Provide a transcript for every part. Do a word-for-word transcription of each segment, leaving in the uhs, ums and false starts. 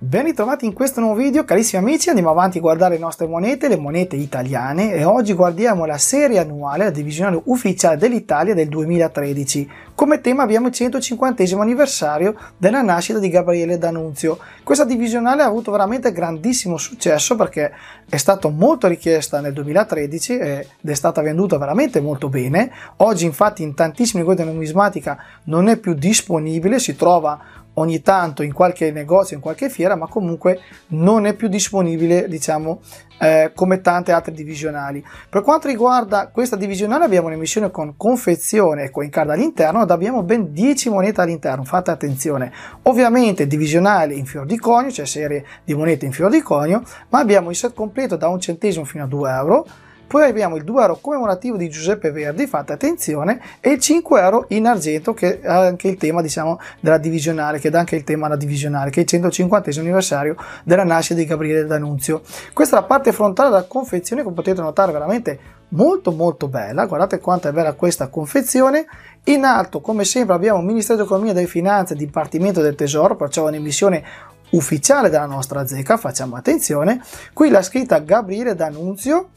Ben ritrovati in questo nuovo video, carissimi amici. Andiamo avanti a guardare le nostre monete, le monete italiane, e oggi guardiamo la serie annuale, la divisionale ufficiale dell'Italia del duemilatredici. Come tema abbiamo il centocinquantesimo anniversario della nascita di Gabriele D'Annunzio. Questa divisionale ha avuto veramente grandissimo successo perché è stata molto richiesta nel duemilatredici ed è stata venduta veramente molto bene. Oggi infatti in tantissimi negozi di numismatica non è più disponibile, si trova ogni tanto in qualche negozio, in qualche fiera, ma comunque non è più disponibile, diciamo, eh, come tante altre divisionali. Per quanto riguarda questa divisionale abbiamo un'emissione con confezione e coin card all'interno ed abbiamo ben dieci monete all'interno, fate attenzione. Ovviamente divisionale in fior di conio, cioè serie di monete in fior di conio, ma abbiamo il set completo da un centesimo fino a due euro. Poi abbiamo il due euro commemorativo di Giuseppe Verdi, fate attenzione, e il cinque euro in argento, che è anche il tema, diciamo, della divisionale, che dà anche il tema alla divisionale, che è il centocinquantesimo anniversario della nascita di Gabriele D'Annunzio. Questa è la parte frontale della confezione, come potete notare veramente molto molto bella. Guardate quanto è bella questa confezione. In alto, come sempre, abbiamo il Ministero dell'Economia e delle Finanze, Dipartimento del Tesoro, perciò un'emissione ufficiale della nostra zecca, facciamo attenzione. Qui la scritta Gabriele D'Annunzio,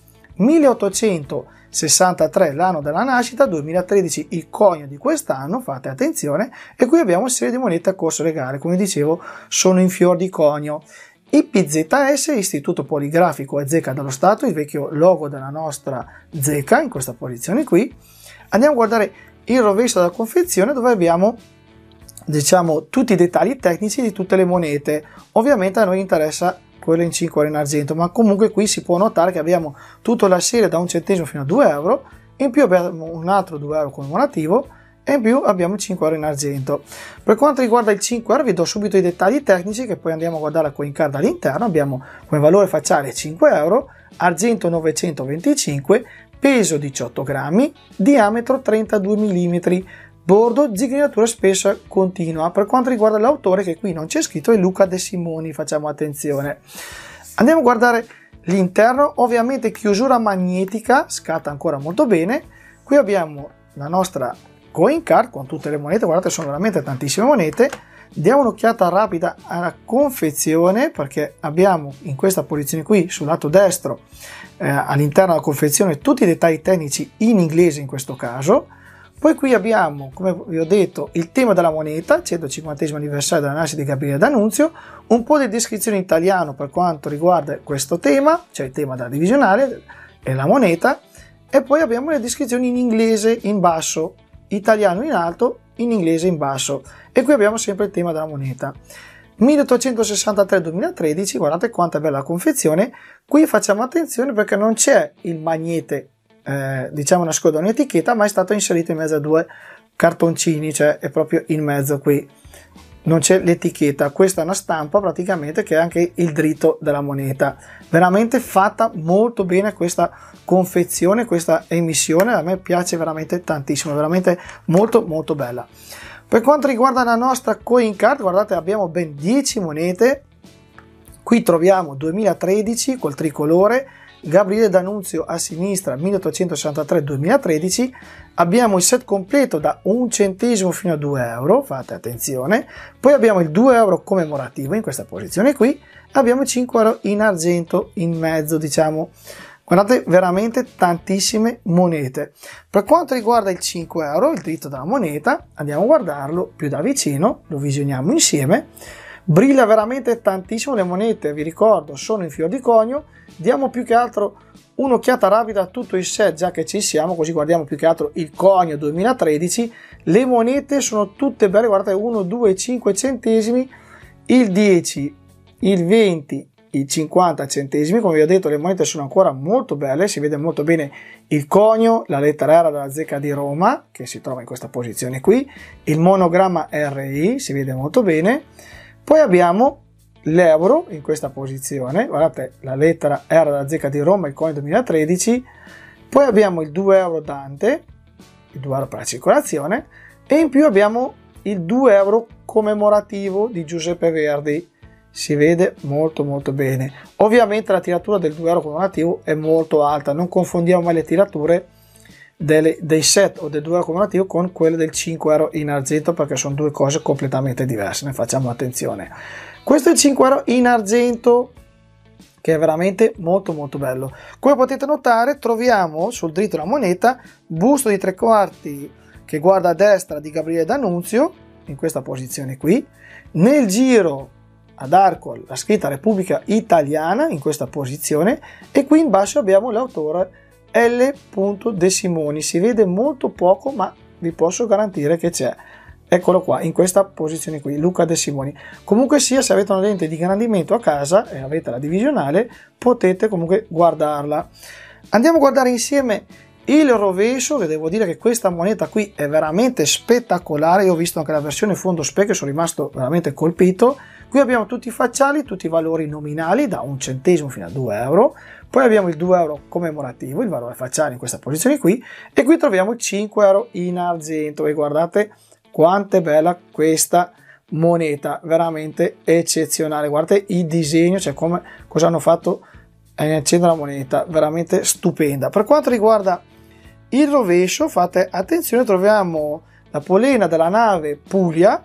milleottocentosessantatré l'anno della nascita, duemilatredici il conio di quest'anno, fate attenzione, e qui abbiamo una serie di monete a corso legale, come dicevo sono in fior di conio. I P Z S, Istituto Poligrafico e Zecca dello Stato, il vecchio logo della nostra zecca, in questa posizione qui. Andiamo a guardare il rovescio della confezione, dove abbiamo, diciamo, tutti i dettagli tecnici di tutte le monete. Ovviamente a noi interessa quello in cinque euro in argento, ma comunque qui si può notare che abbiamo tutta la serie da un centesimo fino a due euro, in più abbiamo un altro due euro commemorativo e in più abbiamo il cinque euro in argento. Per quanto riguarda il cinque euro vi do subito i dettagli tecnici, che poi andiamo a guardare la coin card all'interno. Abbiamo come valore facciale cinque euro, argento novecentoventicinque, peso diciotto grammi, diametro trentadue millimetri, bordo zigrinatura spessa continua. Per quanto riguarda l'autore, che qui non c'è scritto, è Luca De Simoni, facciamo attenzione. Andiamo a guardare l'interno, ovviamente chiusura magnetica, scatta ancora molto bene. Qui abbiamo la nostra coin card con tutte le monete, guardate sono veramente tantissime monete. Diamo un'occhiata rapida alla confezione, perché abbiamo in questa posizione qui sul lato destro eh, all'interno della confezione tutti i dettagli tecnici in inglese in questo caso. Poi qui abbiamo, come vi ho detto, il tema della moneta, centocinquantesimo anniversario della nascita di Gabriele D'Annunzio, un po' di descrizione in italiano per quanto riguarda questo tema, cioè il tema della divisionale e la moneta, e poi abbiamo le descrizioni in inglese in basso, italiano in alto, in inglese in basso, e qui abbiamo sempre il tema della moneta. milleottocentosessantatré duemilatredici, guardate quanto è bella la confezione. Qui facciamo attenzione perché non c'è il magnete, Eh, diciamo nascosto un'etichetta, ma è stato inserito in mezzo a due cartoncini, cioè è proprio in mezzo, qui non c'è l'etichetta. Questa è una stampa praticamente che è anche il dritto della moneta. Veramente fatta molto bene questa confezione, questa emissione, a me piace veramente tantissimo, veramente molto molto bella. Per quanto riguarda la nostra coin card, guardate abbiamo ben dieci monete. Qui troviamo duemilatredici col tricolore, Gabriele D'Annunzio a sinistra, milleottocentosessantatré duemilatredici, abbiamo il set completo da un centesimo fino a due euro, fate attenzione. Poi abbiamo il due euro commemorativo in questa posizione qui, abbiamo cinque euro in argento in mezzo, diciamo. Guardate veramente tantissime monete. Per quanto riguarda il cinque euro, il dritto della moneta, andiamo a guardarlo più da vicino, lo visioniamo insieme. Brilla veramente tantissimo, le monete vi ricordo sono in fior di conio. Diamo più che altro un'occhiata rapida a tutto il set, già che ci siamo, così guardiamo più che altro il conio duemilatredici. Le monete sono tutte belle, guardate, uno, due, cinque centesimi, il dieci, il venti, il cinquanta centesimi. Come vi ho detto, le monete sono ancora molto belle, si vede molto bene il conio, la lettera R della zecca di Roma, che si trova in questa posizione qui, il monogramma R I, si vede molto bene. Poi abbiamo l'euro in questa posizione, guardate la lettera R della zecca di Roma, il conio duemilatredici. Poi abbiamo il due euro Dante, il due euro per la circolazione, e in più abbiamo il due euro commemorativo di Giuseppe Verdi, si vede molto molto bene. Ovviamente la tiratura del due euro commemorativo è molto alta, non confondiamo mai le tirature delle, dei set o del due euro commemorativo con quelle del cinque euro in argento, perché sono due cose completamente diverse, ne facciamo attenzione. Questo è il cinque euro in argento, che è veramente molto molto bello. Come potete notare, troviamo sul dritto della moneta busto di tre quarti che guarda a destra di Gabriele D'Annunzio, in questa posizione qui, nel giro ad arco la scritta Repubblica Italiana in questa posizione, e qui in basso abbiamo l'autore L. De Simoni. Si vede molto poco, ma vi posso garantire che c'è. Eccolo qua, in questa posizione qui, Luca De Simoni. Comunque sia, se avete una lente di ingrandimento a casa e avete la divisionale, potete comunque guardarla. Andiamo a guardare insieme il rovescio, che devo dire che questa moneta qui è veramente spettacolare. Io ho visto anche la versione fondo specchio, sono rimasto veramente colpito. Qui abbiamo tutti i facciali, tutti i valori nominali da un centesimo fino a due euro. Poi abbiamo il due euro commemorativo, il valore facciale in questa posizione qui, e qui troviamo il cinque euro in argento. E guardate quanto è bella questa moneta, veramente eccezionale. Guardate il disegno, cioè come cosa hanno fatto a accendere la moneta, veramente stupenda. Per quanto riguarda il rovescio, fate attenzione, troviamo la polena della nave Puglia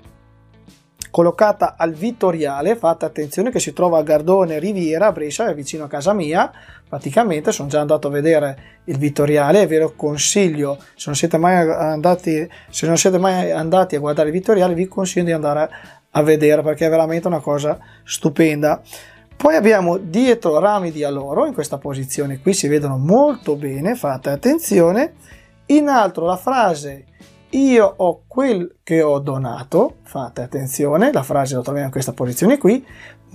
collocata al Vittoriale. Fate attenzione che si trova a Gardone Riviera, a Brescia, è vicino a casa mia. Praticamente sono già andato a vedere il Vittoriale, e ve lo consiglio, se non siete mai andati, se non siete mai andati a guardare il Vittoriale, vi consiglio di andare a vedere, perché è veramente una cosa stupenda. Poi abbiamo dietro rami di alloro, in questa posizione qui si vedono molto bene, fate attenzione. In alto la frase "io ho quel che ho donato", fate attenzione, la frase la troviamo in questa posizione qui.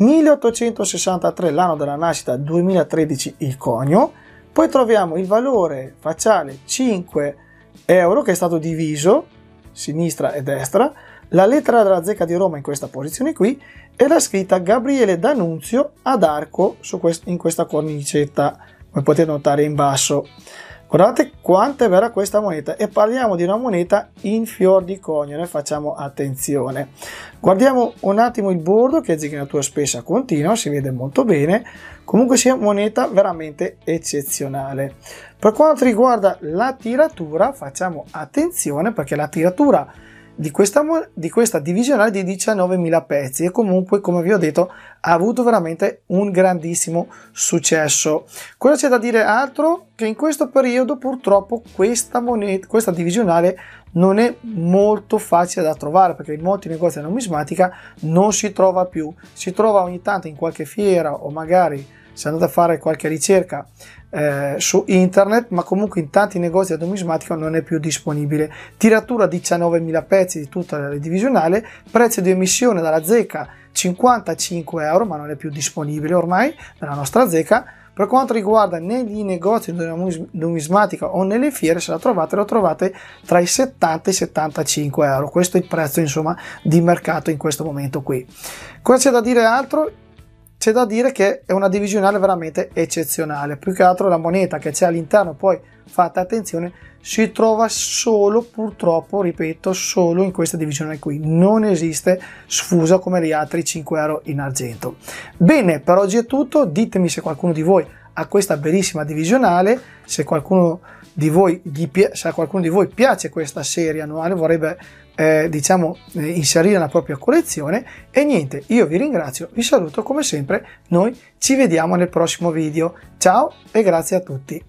milleottocentosessantatré, l'anno della nascita, duemilatredici il conio. Poi troviamo il valore facciale cinque euro, che è stato diviso sinistra e destra, la lettera della zecca di Roma in questa posizione qui, e la scritta Gabriele D'Annunzio ad arco su quest- in questa cornicetta, come potete notare in basso. Guardate quanto è bella questa moneta, e parliamo di una moneta in fior di conio, ne facciamo attenzione. Guardiamo un attimo il bordo, che è zigrinatura spessa continua, si vede molto bene. Comunque sia moneta veramente eccezionale. Per quanto riguarda la tiratura, facciamo attenzione, perché la tiratura di questa, di questa divisionale di diciannovemila pezzi, e comunque, come vi ho detto, ha avuto veramente un grandissimo successo. Cosa c'è da dire altro? Che in questo periodo purtroppo questa moneta, questa divisionale non è molto facile da trovare, perché in molti negozi di numismatica non si trova più. Si trova ogni tanto in qualche fiera, o magari se andate a fare qualche ricerca Eh, su internet, ma comunque in tanti negozi di numismatica non è più disponibile. Tiratura diciannovemila pezzi di tutta la divisionale, prezzo di emissione dalla zecca cinquantacinque euro, ma non è più disponibile ormai nella nostra zecca. Per quanto riguarda negli negozi di numismatica o nelle fiere, se la trovate, lo trovate tra i settanta e i settantacinque euro. Questo è il prezzo, insomma, di mercato in questo momento qui. Cosa c'è da dire altro? C'è da dire che è una divisionale veramente eccezionale. Più che altro la moneta che c'è all'interno, poi fate attenzione, si trova solo, purtroppo, ripeto, solo in questa divisione qui. Non esiste sfusa come gli altri cinque euro in argento. Bene, per oggi è tutto. Ditemi se qualcuno di voi ha questa bellissima divisionale, se qualcuno di voi, gli pi- se a qualcuno di voi piace questa serie annuale, vorrebbe Eh, diciamo eh, inserire nella propria collezione. E niente, io vi ringrazio, vi saluto come sempre, noi ci vediamo nel prossimo video. Ciao e grazie a tutti.